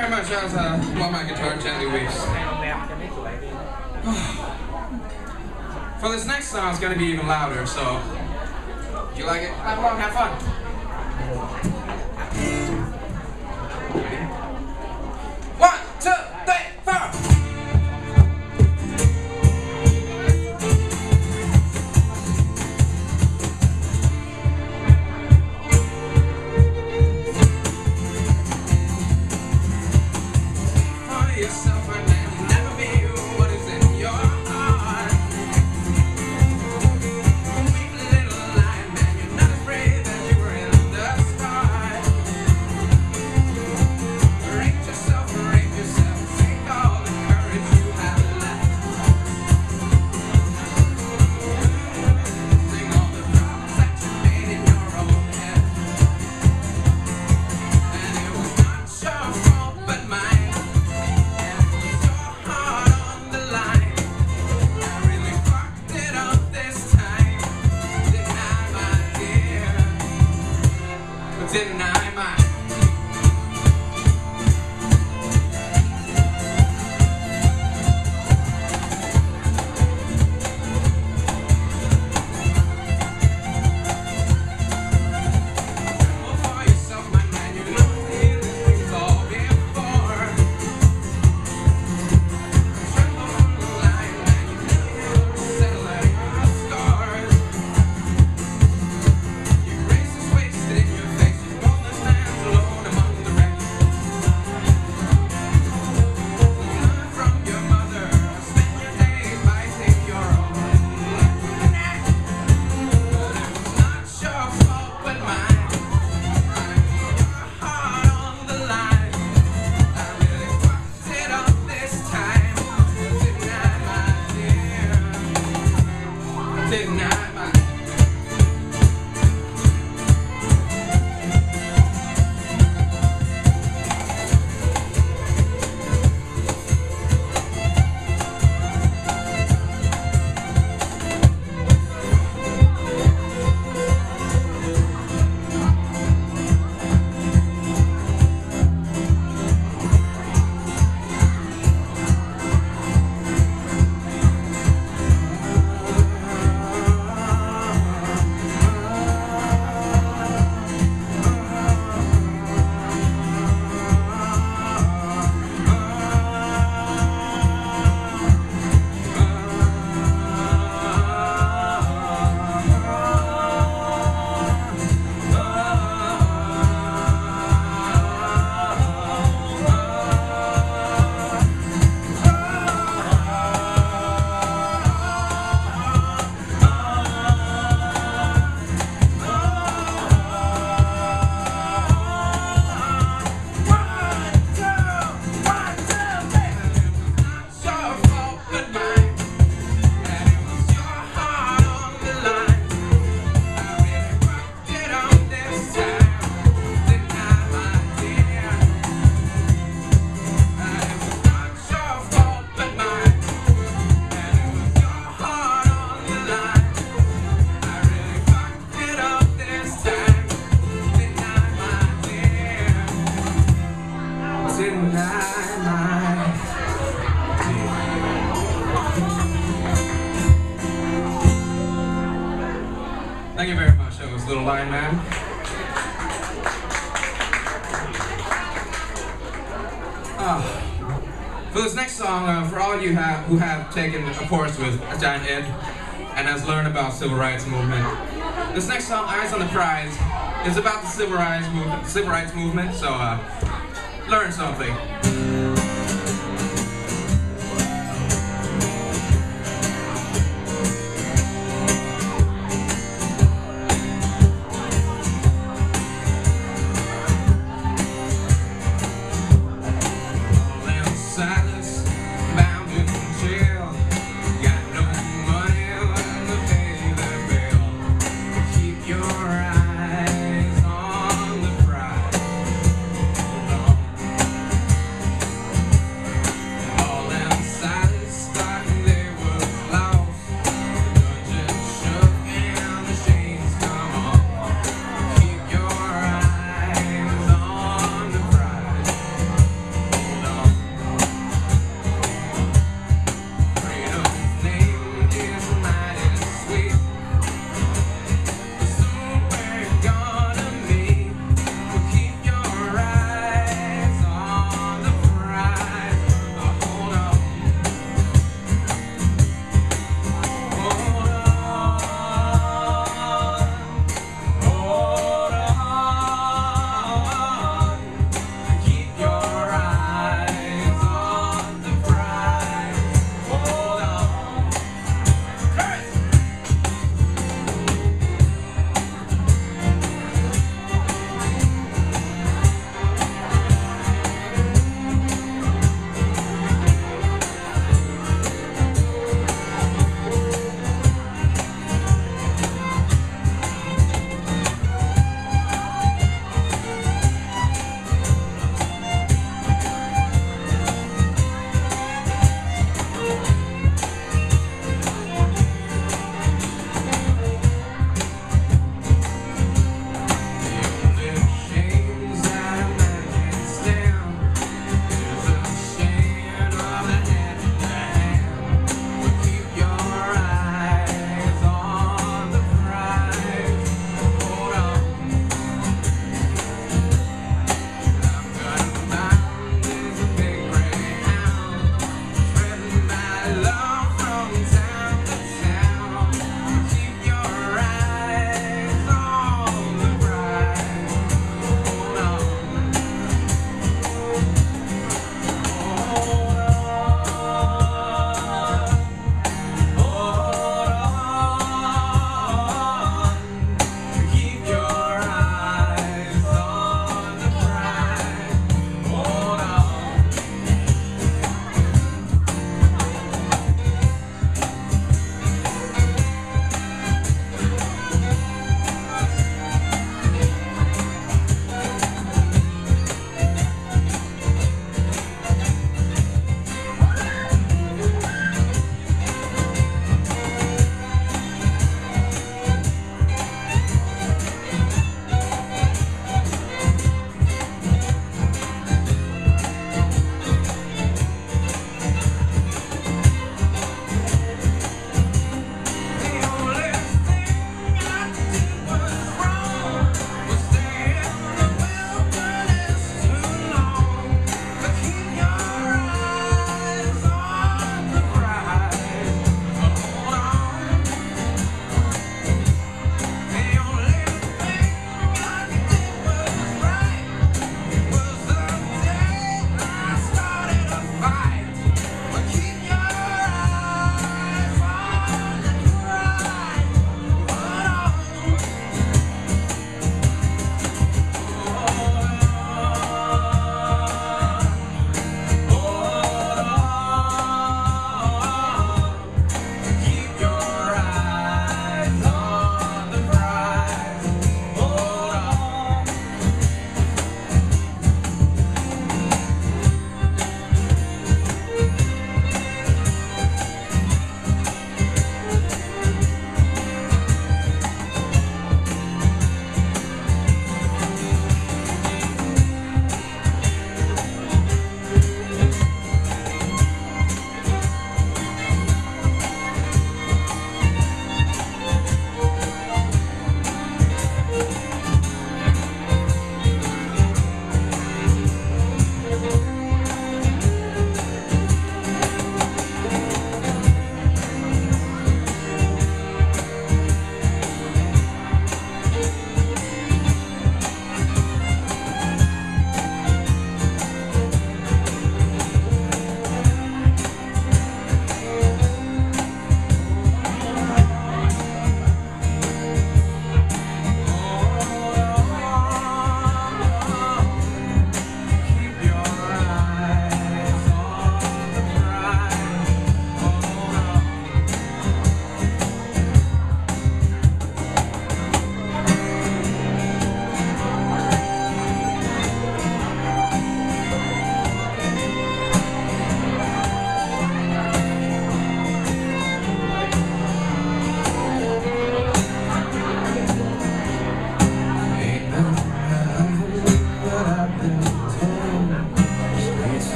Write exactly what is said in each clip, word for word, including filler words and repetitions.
very much. That was uh, While My Guitar Gently Weeps. For this next song, it's going to be even louder, so if you like it, clap along, have fun. One, two, three, four. Yourself and then you never be what is in your heart. Weak little lion, man, you're not as brave as you were in the start. Rate yourself, rate yourself, take all the courage you have left. Sing all the problems that you made in your own head. And it was not your fault but mine. Deny my for yourself, my man, you know these things all before. Tremble from the line, man, you never settle at your scars. Your grace is wasted in your face. Alone among the wreck. Learn from your mother. Spend your days biting your own neck. But it was not your fault but mine. I put your heart on the line. I really fucked it up this time. Didn't I, my dear? Didn't I, my Thank you very much. That was Little Lion Man. Uh, for this next song, uh, for all you have, who have taken a course with Giant Ed and has learned about civil rights movement, this next song, Eyes on the Prize, is about the civil rights movement. Civil rights movement. So uh, learn something.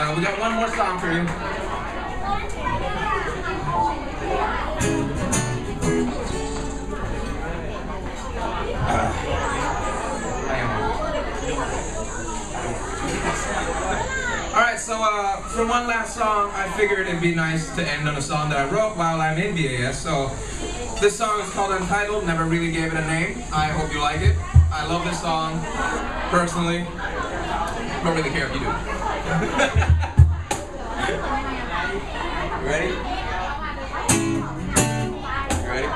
Uh, we got one more song for you. Uh, Alright, so uh, for one last song, I figured it'd be nice to end on a song that I wrote while I'm in B A S. So this song is called Untitled, never really gave it a name. I hope you like it. I love this song, personally. Don't really care if you do. You ready? You ready?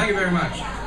you very much.